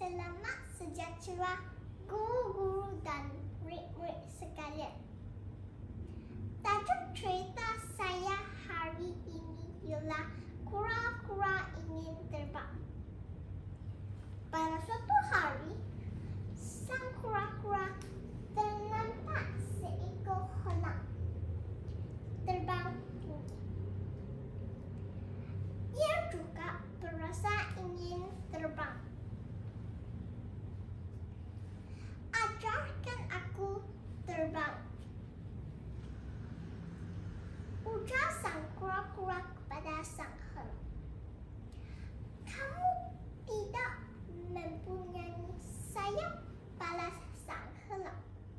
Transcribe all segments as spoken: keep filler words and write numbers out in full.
Selamat sejahtera guru-guru dan murid-murid sekalian. Tajuk cerita saya hari ini ialah kura-kura ingin terbang. Pada suatu hari, sang kura-kura ternampak seekor helang terbang tinggi. Ia juga berasa ingin terbang. Ajarkan aku terbang, ujar sang kura-kura kepada sang helang. Kamu tidak mempunyai sayap, balas sang helang.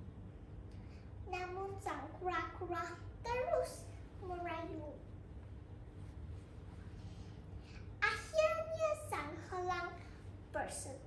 Namun sang kura-kura terus merayu. Akhirnya sang helang bersetuju.